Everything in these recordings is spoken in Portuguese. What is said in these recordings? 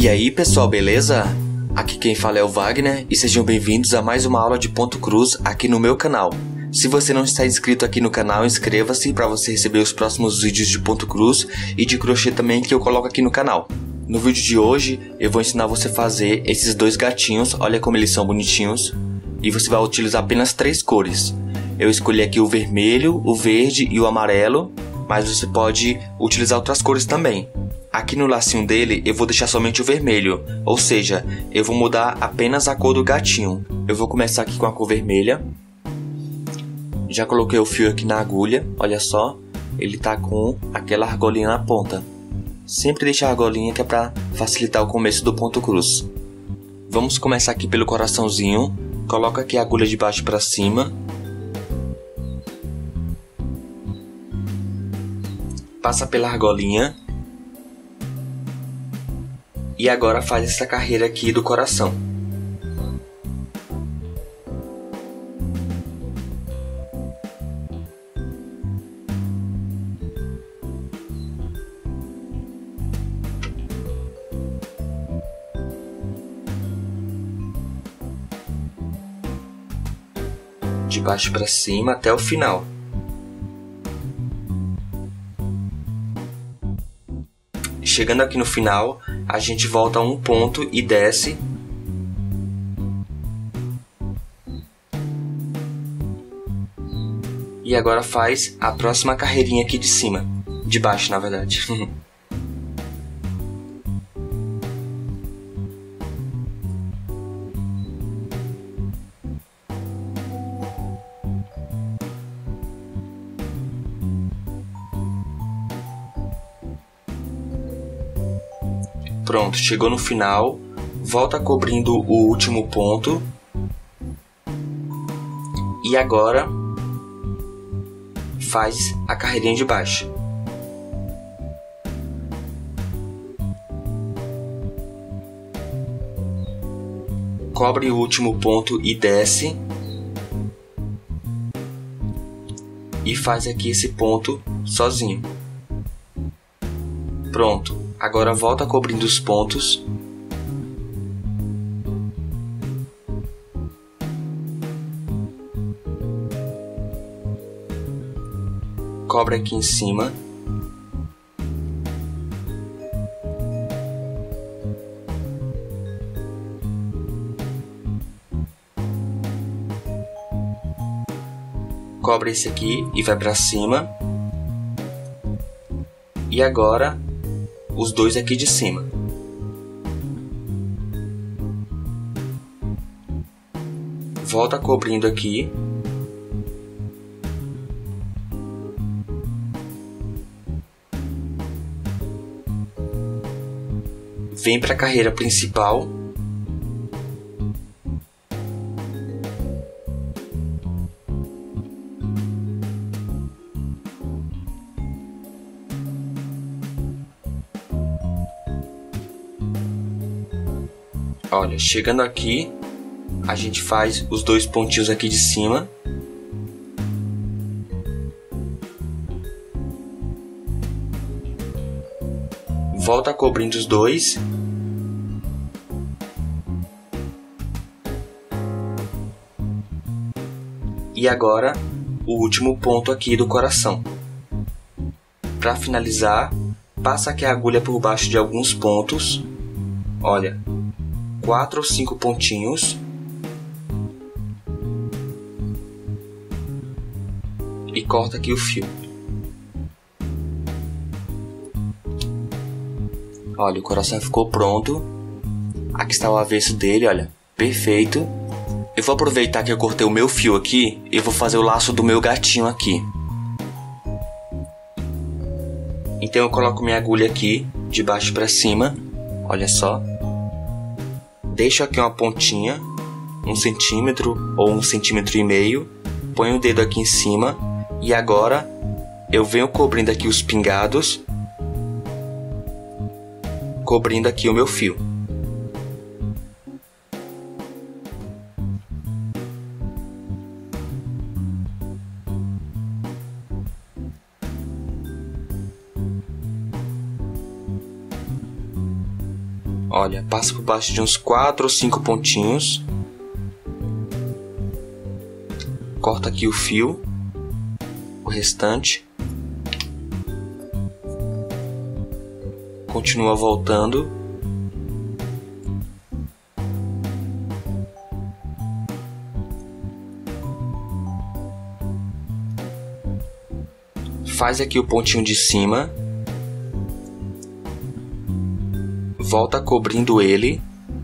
E aí pessoal, beleza? Aqui quem fala é o Wagner e sejam bem-vindos a mais uma aula de ponto cruz aqui no meu canal. Se você não está inscrito aqui no canal, inscreva-se para você receber os próximos vídeos de ponto cruz e de crochê também que eu coloco aqui no canal. No vídeo de hoje eu vou ensinar você a fazer esses dois gatinhos, olha como eles são bonitinhos. E você vai utilizar apenas 3 cores. Eu escolhi aqui o vermelho, o verde e o amarelo, mas você pode utilizar outras cores também. Aqui no lacinho dele eu vou deixar somente o vermelho, ou seja, eu vou mudar apenas a cor do gatinho. Eu vou começar aqui com a cor vermelha. Já coloquei o fio aqui na agulha, olha só, ele tá com aquela argolinha na ponta. Sempre deixa a argolinha que é para facilitar o começo do ponto cruz. Vamos começar aqui pelo coraçãozinho, coloca aqui a agulha de baixo para cima. Passa pela argolinha. E agora faz essa carreira aqui do coração. De baixo para cima até o final. Chegando aqui no final, a gente volta a um ponto e desce. E agora faz a próxima carreirinha aqui de cima. De baixo, na verdade. Pronto, chegou no final, volta cobrindo o último ponto. E agora faz a carreirinha de baixo. Cobre o último ponto e desce. E faz aqui esse ponto sozinho. Pronto. Agora volta cobrindo os pontos. Cobre aqui em cima. Cobre esse aqui e vai para cima. E agora os dois aqui de cima. Volta cobrindo aqui. Vem para a carreira principal. Olha, chegando aqui, a gente faz os dois pontinhos aqui de cima. Volta cobrindo os dois. E agora, o último ponto aqui do coração. Para finalizar, passa aqui a agulha por baixo de alguns pontos. Olha, 4 ou 5 pontinhos. E corta aqui o fio. Olha, o coração ficou pronto. Aqui está o avesso dele, olha. Perfeito. Eu vou aproveitar que eu cortei o meu fio aqui e vou fazer o laço do meu gatinho aqui. Então eu coloco minha agulha aqui, de baixo para cima. Olha só. Deixo aqui uma pontinha, 1 centímetro ou 1,5 centímetros. Ponho o dedo aqui em cima. E agora eu venho cobrindo aqui os pingados. Cobrindo aqui o meu fio. Olha, passa por baixo de uns 4 ou 5 pontinhos. Corta aqui o fio, o restante. Continua voltando. Faz aqui o pontinho de cima. Volta cobrindo ele.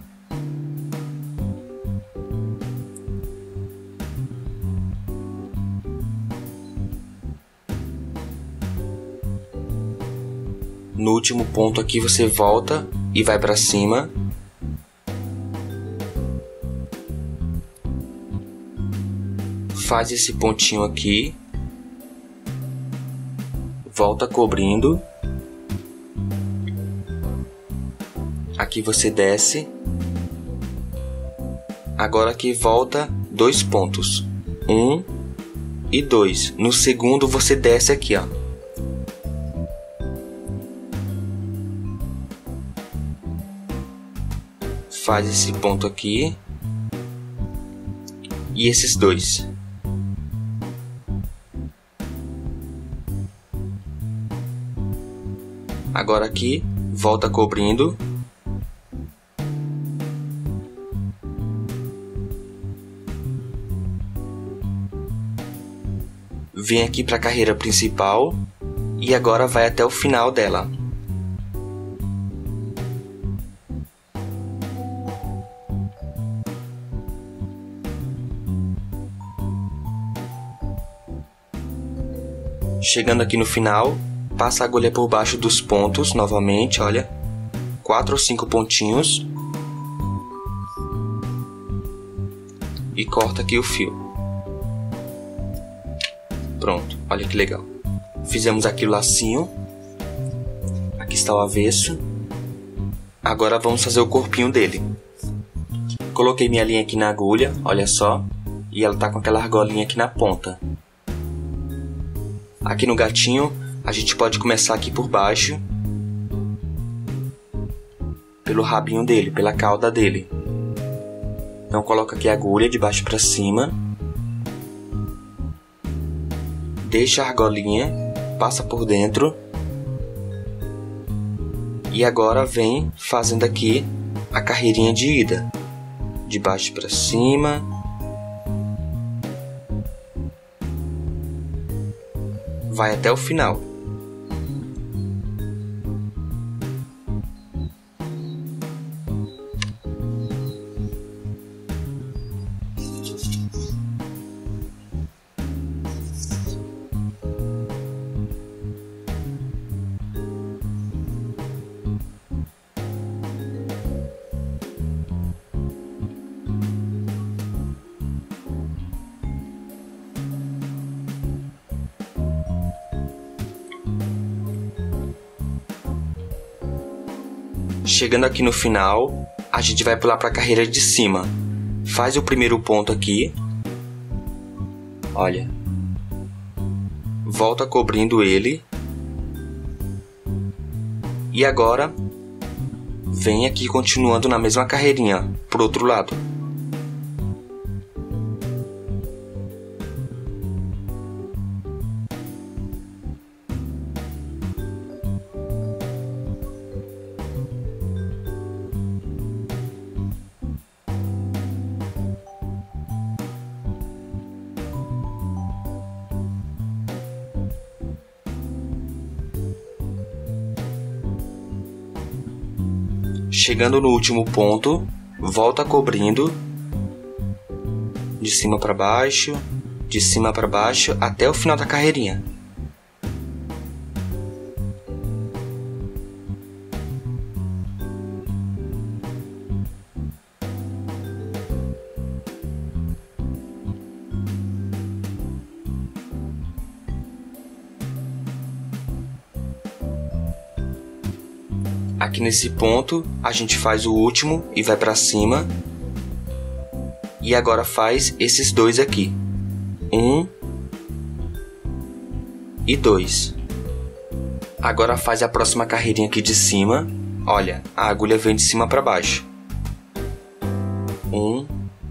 No último ponto aqui você volta e vai para cima. Faz esse pontinho aqui. Volta cobrindo. Aqui você desce. Agora aqui volta 2 pontos. 1 e 2. No segundo você desce aqui, ó. Faz esse ponto aqui. E esses 2. Agora aqui, volta cobrindo. Vem aqui para a carreira principal e agora vai até o final dela. Chegando aqui no final, passa a agulha por baixo dos pontos novamente, olha. 4 ou 5 pontinhos. E corta aqui o fio. Pronto, olha que legal. Fizemos aqui o lacinho. Aqui está o avesso. Agora vamos fazer o corpinho dele. Coloquei minha linha aqui na agulha, olha só. E ela tá com aquela argolinha aqui na ponta. Aqui no gatinho, a gente pode começar aqui por baixo. Pelo rabinho dele, pela cauda dele. Então coloca aqui a agulha de baixo para cima. Deixa a argolinha, passa por dentro. E agora vem fazendo aqui a carreirinha de ida. De baixo para cima. Vai até o final. Chegando aqui no final, a gente vai pular para a carreira de cima. Faz o primeiro ponto aqui. Olha. Volta cobrindo ele. E agora, vem aqui continuando na mesma carreirinha, pro outro lado. Chegando no último ponto, volta cobrindo de cima para baixo, até o final da carreirinha. Aqui nesse ponto, a gente faz o último e vai para cima. E agora faz esses 2 aqui. 1 e 2. Agora faz a próxima carreirinha aqui de cima. Olha, a agulha vem de cima para baixo. 1,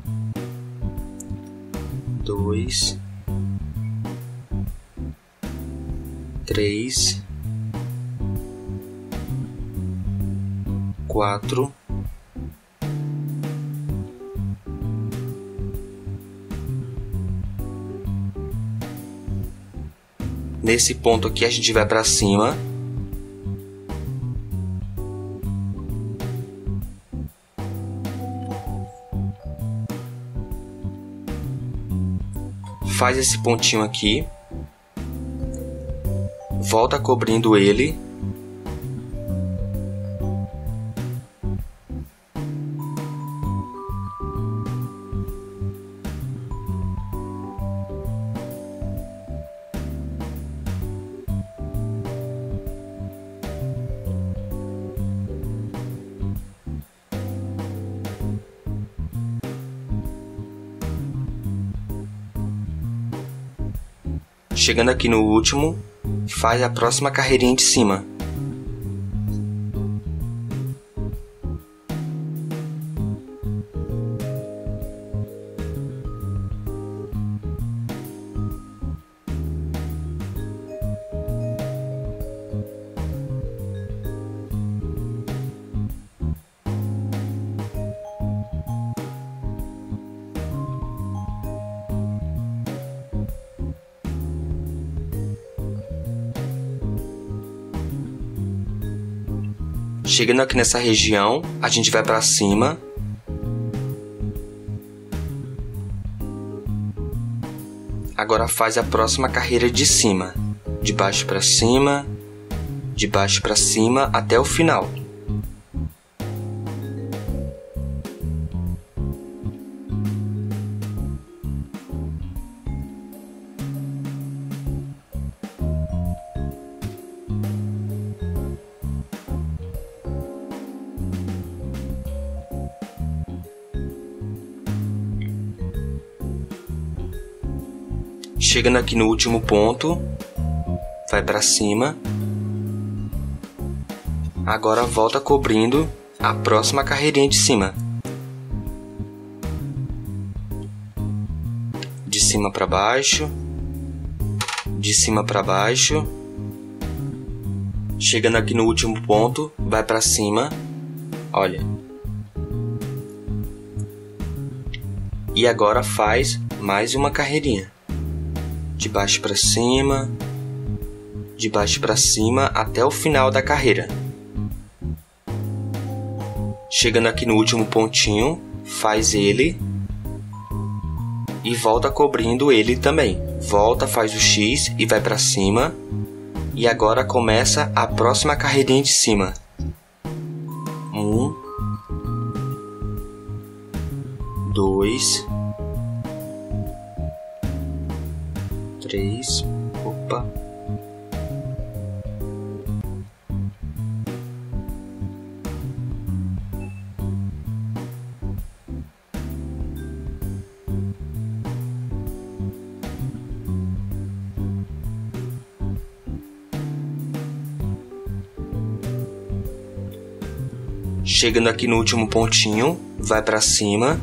2, 3, 4, 5. Nesse ponto aqui a gente vai para cima. Faz esse pontinho aqui. Volta cobrindo ele. Chegando aqui no último, faz a próxima carreirinha de cima. Chegando aqui nessa região, a gente vai para cima. Agora faz a próxima carreira de cima. De baixo para cima, de baixo para cima até o final. Chegando aqui no último ponto, vai para cima. Agora volta cobrindo a próxima carreirinha de cima. De cima para baixo, de cima para baixo. Chegando aqui no último ponto, vai para cima. Olha. E agora faz mais uma carreirinha. De baixo para cima, de baixo para cima até o final da carreira. Chegando aqui no último pontinho, faz ele e volta cobrindo ele também. Volta, faz o X e vai para cima. E agora começa a próxima carreirinha de cima. 1, 2, 3, opa. Chegando aqui no último pontinho, vai para cima.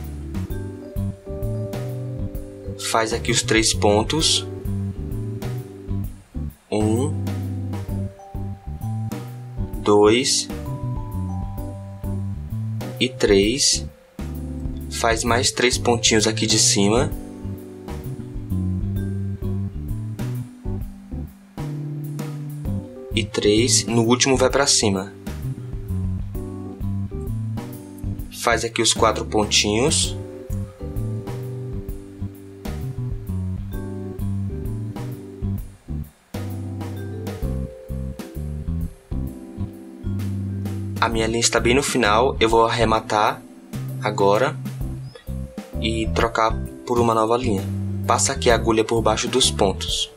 Faz aqui os 3 pontos. 1, 2 e 3. Faz mais 3 pontinhos aqui de cima. E 3. No último vai para cima. Faz aqui os 4 pontinhos. A minha linha está bem no final, eu vou arrematar agora e trocar por uma nova linha. Passa aqui a agulha por baixo dos pontos.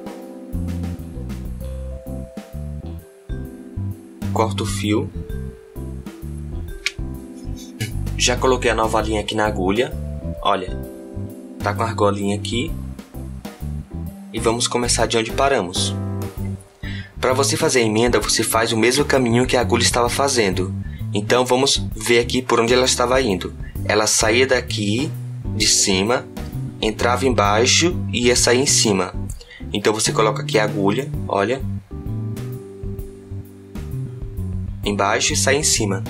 Corto o fio. Já coloquei a nova linha aqui na agulha. Olha, tá com a argolinha aqui. E vamos começar de onde paramos. Para você fazer a emenda, você faz o mesmo caminho que a agulha estava fazendo. Então vamos ver aqui por onde ela estava indo. Ela saía daqui de cima, entrava embaixo e ia sair em cima. Então você coloca aqui a agulha, olha, embaixo e sai em cima.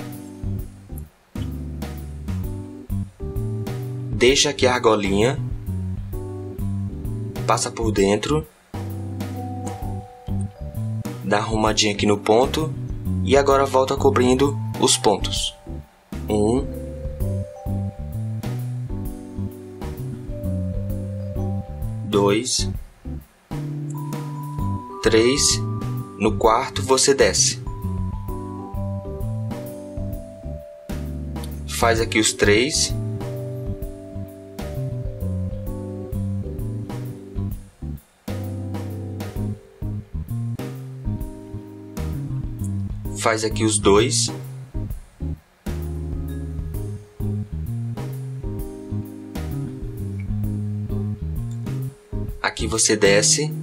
Deixa aqui a argolinha, passa por dentro, dá uma arrumadinha aqui no ponto e agora volta cobrindo os pontos. 1, 2, 3, no quarto você desce. Faz aqui os 3. Faz aqui os 2. Aqui você desce.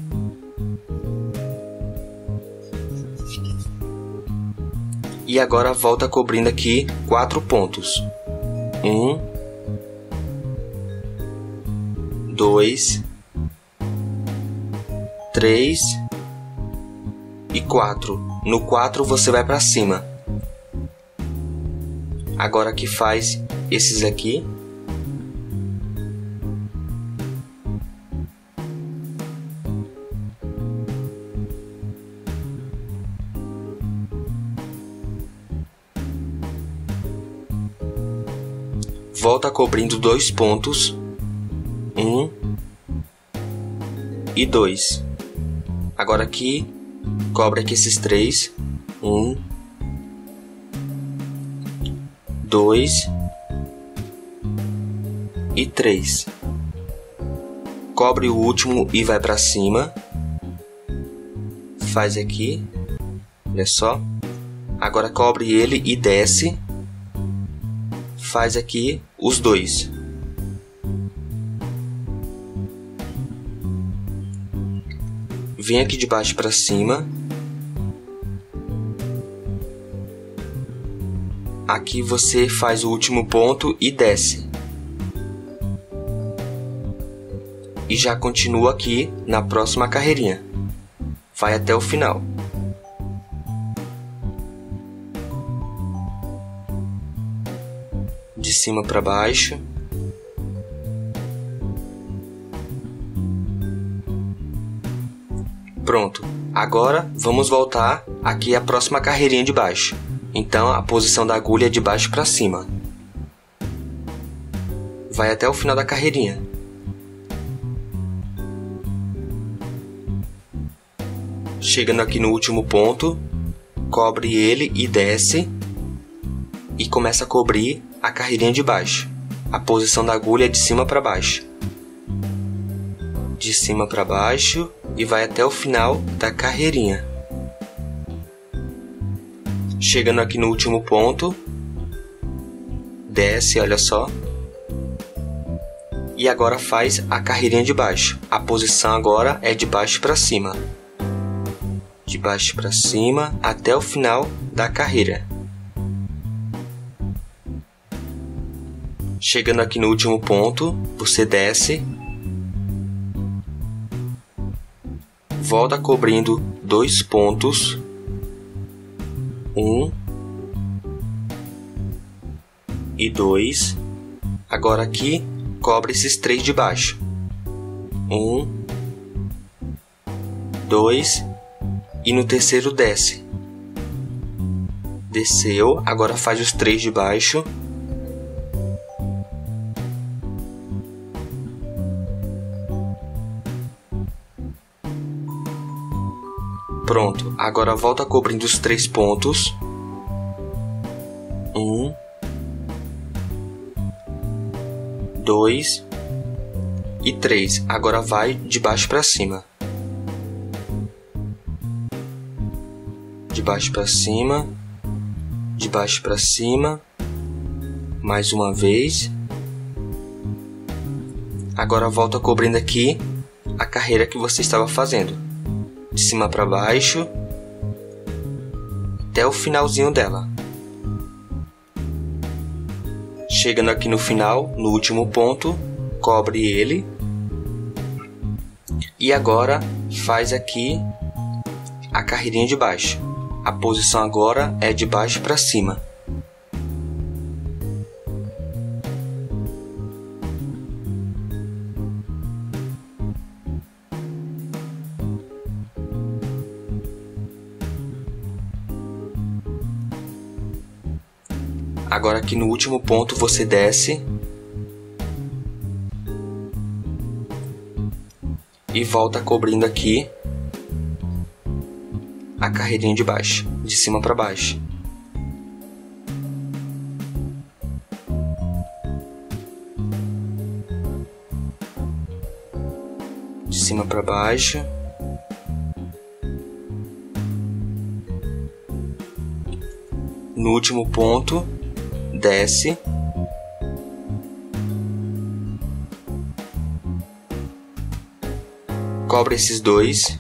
E agora volta cobrindo aqui 4 pontos. 1, 2, 3 e 4. No 4 você vai para cima. Agora aqui faz esses aqui. Volta cobrindo 2 pontos. 1 e 2. Agora aqui cobre aqui esses 3. 1, 2 e 3. Cobre o último e vai para cima. Faz aqui. Olha só. Agora cobre ele e desce. Faz aqui os 2. Vem aqui de baixo para cima. Aqui você faz o último ponto e desce. E já continua aqui na próxima carreirinha. Vai até o final. De cima para baixo. Pronto. Agora vamos voltar aqui à próxima carreirinha de baixo. Então a posição da agulha é de baixo para cima. Vai até o final da carreirinha. Chegando aqui no último ponto, cobre ele e desce. E começa a cobrir a carreirinha de baixo. A posição da agulha é de cima para baixo. De cima para baixo e vai até o final da carreirinha. Chegando aqui no último ponto, desce, olha só. E agora faz a carreirinha de baixo. A posição agora é de baixo para cima. De baixo para cima até o final da carreira. Chegando aqui no último ponto, você desce. Volta cobrindo 2 pontos. 1 e 2. Agora aqui, cobre esses 3 de baixo. 1, 2 e no terceiro desce. Desceu, agora faz os 3 de baixo. Pronto, agora volta cobrindo os 3 pontos. 1, 2 e 3. Agora vai de baixo para cima. De baixo para cima. De baixo para cima. Mais uma vez. Agora volta cobrindo aqui a carreira que você estava fazendo. de cima para baixo, até o finalzinho dela. Chegando aqui no final, no último ponto, cobre ele. E agora faz aqui a carreirinha de baixo. A posição agora é de baixo para cima. Agora aqui no último ponto você desce e volta cobrindo aqui a carreirinha de baixo, de cima para baixo. De cima para baixo. No último ponto, desce. Cobre esses dois.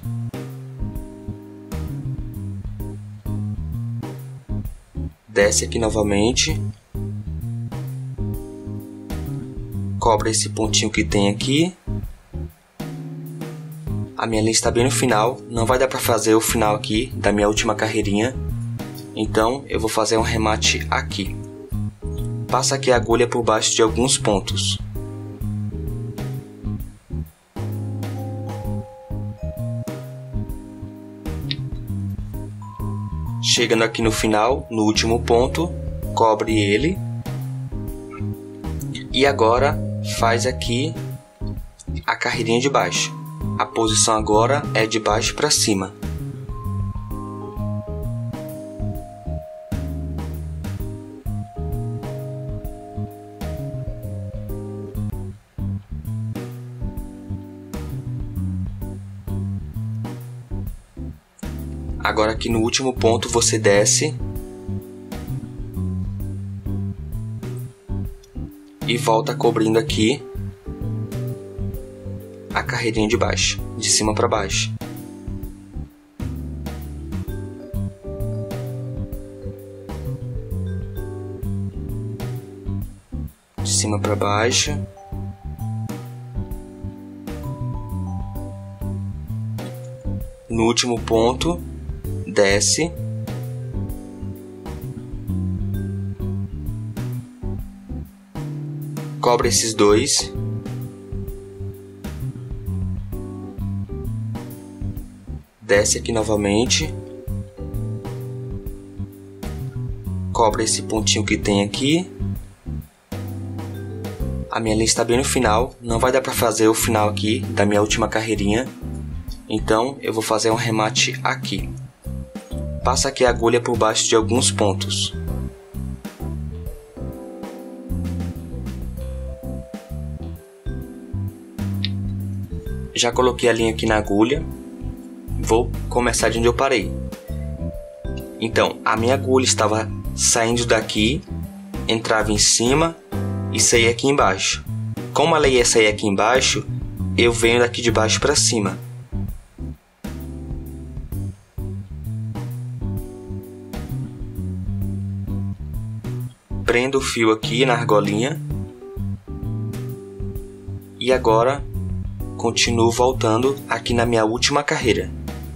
Desce aqui novamente. Cobre esse pontinho que tem aqui. A minha linha está bem no final. Não vai dar para fazer o final aqui da minha última carreirinha. Então eu vou fazer um remate aqui. Passa aqui a agulha por baixo de alguns pontos. Chegando aqui no final, no último ponto, cobre ele. E agora faz aqui a carreirinha de baixo. A posição agora é de baixo para cima. Agora aqui no último ponto você desce e volta cobrindo aqui a carreirinha de baixo, de cima para baixo. De cima para baixo. No último ponto, desce. Cobre esses dois. Desce aqui novamente. Cobre esse pontinho que tem aqui. A minha linha está bem no final. Não vai dar para fazer o final aqui da minha última carreirinha. Então eu vou fazer um remate aqui. Passa aqui a agulha por baixo de alguns pontos. Já coloquei a linha aqui na agulha. Vou começar de onde eu parei. Então, a minha agulha estava saindo daqui, entrava em cima e saía aqui embaixo. Como ela ia sair aqui embaixo, eu venho daqui de baixo para cima. Prendo o fio aqui na argolinha e agora continuo voltando aqui na minha última carreira.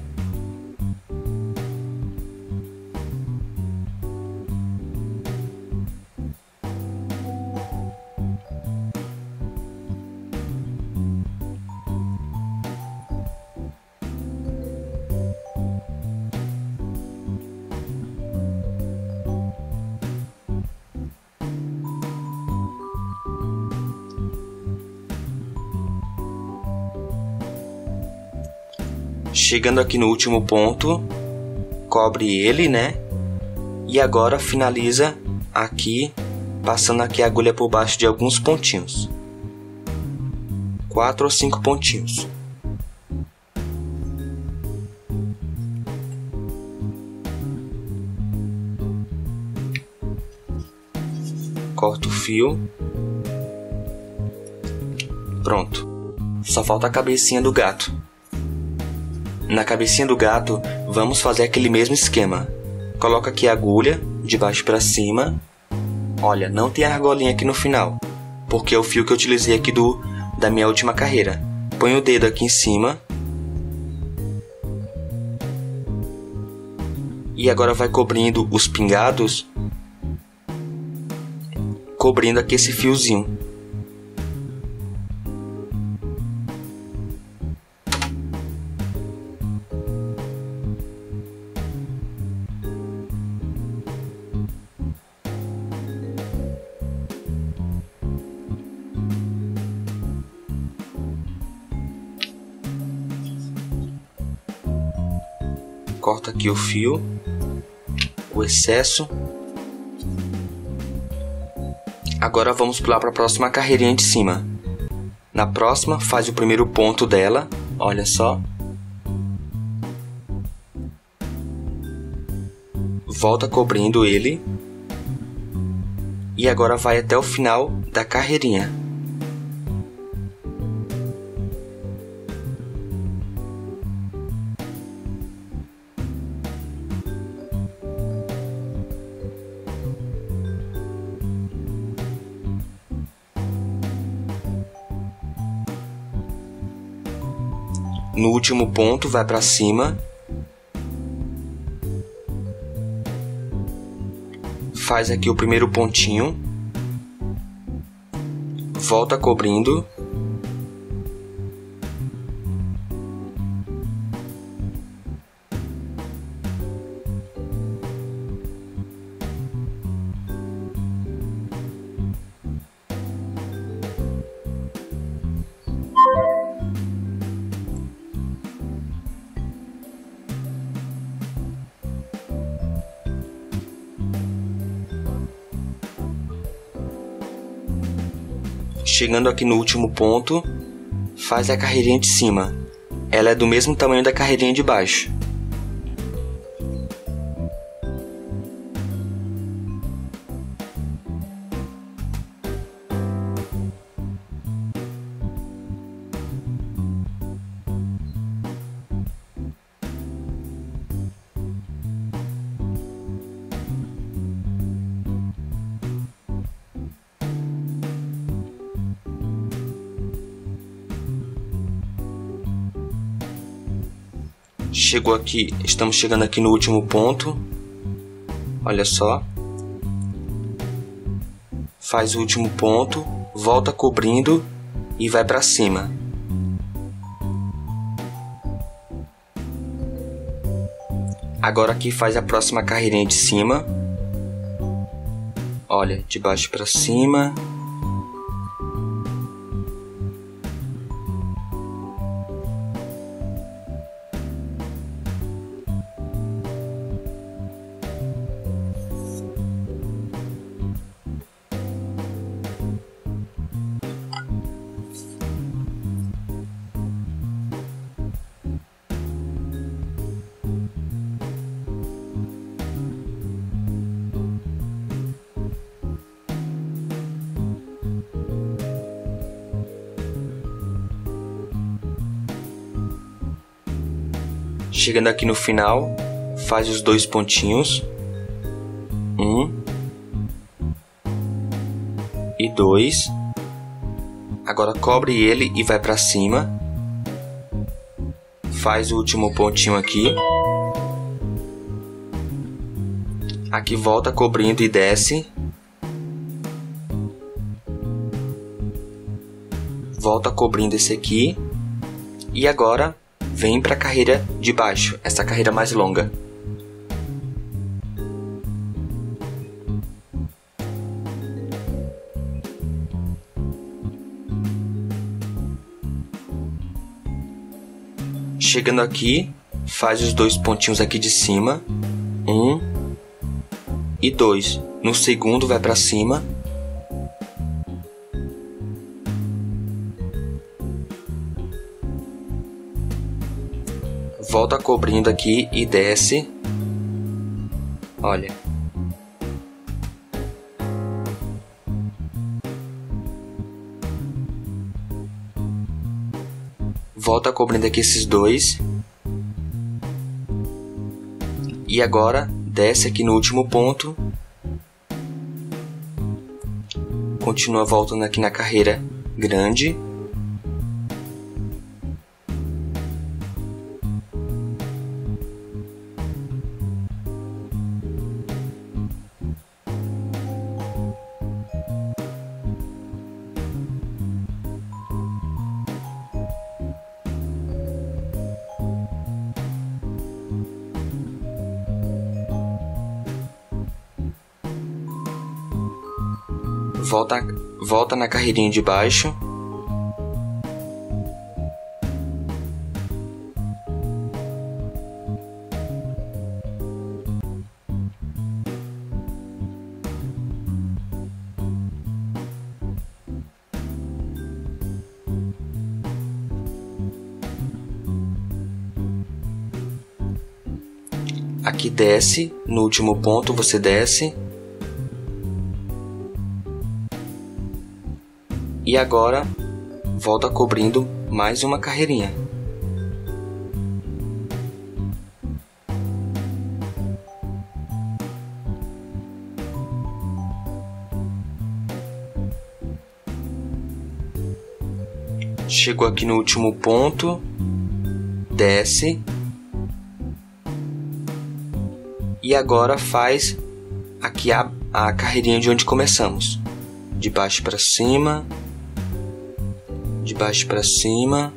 Chegando aqui no último ponto, cobre ele, né? E agora finaliza aqui, passando aqui a agulha por baixo de alguns pontinhos. 4 ou 5 pontinhos. Corto o fio. Pronto. Só falta a cabecinha do gato. Na cabecinha do gato, vamos fazer aquele mesmo esquema. Coloca aqui a agulha, de baixo para cima. Olha, não tem argolinha aqui no final, porque é o fio que eu utilizei aqui da minha última carreira. Põe o dedo aqui em cima. E agora vai cobrindo os pingados, cobrindo aqui esse fiozinho. Corta aqui o fio, o excesso. Agora vamos pular para a próxima carreirinha de cima. Na próxima, faz o primeiro ponto dela, olha só. Volta cobrindo ele. E agora vai até o final da carreirinha. No último ponto, vai para cima. Faz aqui o primeiro pontinho. Volta cobrindo. Chegando aqui no último ponto, faz a carreirinha de cima. Ela é do mesmo tamanho da carreirinha de baixo. Estamos chegando aqui no último ponto. Olha só. Faz o último ponto, volta cobrindo e vai para cima. Agora aqui faz a próxima carreirinha de cima. Olha, de baixo para cima. Chegando aqui no final, faz os dois pontinhos. 1 e 2. Agora cobre ele e vai para cima. Faz o último pontinho aqui. Aqui volta cobrindo e desce. Volta cobrindo esse aqui. E agora vem para a carreira de baixo, essa carreira mais longa. Chegando aqui, faz os dois pontinhos aqui de cima. 1 e 2. No segundo vai para cima. Volta cobrindo aqui e desce. Olha. Volta cobrindo aqui esses dois. E agora desce aqui no último ponto. Continua voltando aqui na carreira grande. Volta na carreirinha de baixo. Aqui desce, no último ponto você desce. E agora volta cobrindo mais uma carreirinha. Chegou aqui no último ponto, desce. E agora faz aqui a carreirinha de onde começamos. De baixo para cima. De baixo para cima.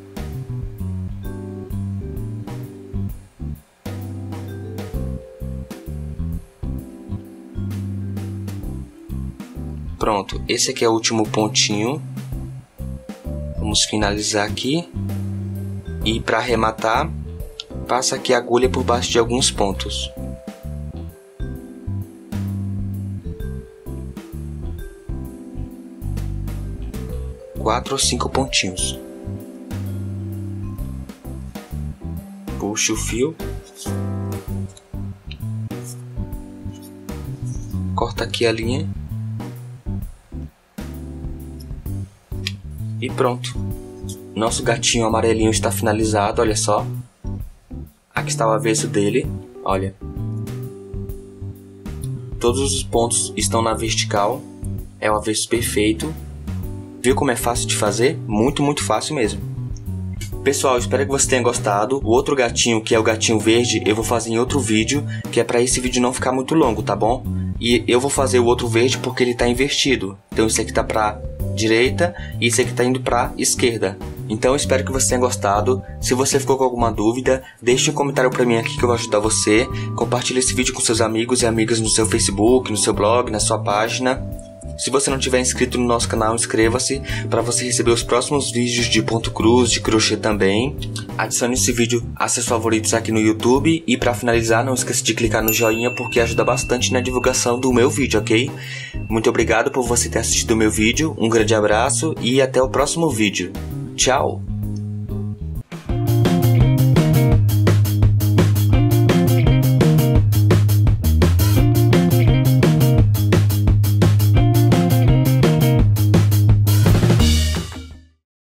Pronto, esse aqui é o último pontinho. Vamos finalizar aqui. E para arrematar, passa aqui a agulha por baixo de alguns pontos. Quatro ou 5 pontinhos. Puxa o fio. Corta aqui a linha. E pronto. Nosso gatinho amarelinho está finalizado, olha só. Aqui está o avesso dele, olha. Todos os pontos estão na vertical. É o avesso perfeito. Viu como é fácil de fazer? Muito, muito fácil mesmo. Pessoal, espero que você tenha gostado. O outro gatinho, que é o gatinho verde, eu vou fazer em outro vídeo, que é para esse vídeo não ficar muito longo, tá bom? E eu vou fazer o outro verde porque ele está invertido. Então esse aqui tá para direita e esse aqui tá indo para esquerda. Então eu espero que você tenha gostado. Se você ficou com alguma dúvida, deixe um comentário para mim aqui que eu vou ajudar você. Compartilhe esse vídeo com seus amigos e amigas no seu Facebook, no seu blog, na sua página. Se você não tiver inscrito no nosso canal, inscreva-se para você receber os próximos vídeos de ponto cruz, de crochê também. Adicione esse vídeo a seus favoritos aqui no YouTube. E para finalizar, não esqueça de clicar no joinha porque ajuda bastante na divulgação do meu vídeo, ok? Muito obrigado por você ter assistido o meu vídeo, um grande abraço e até o próximo vídeo. Tchau!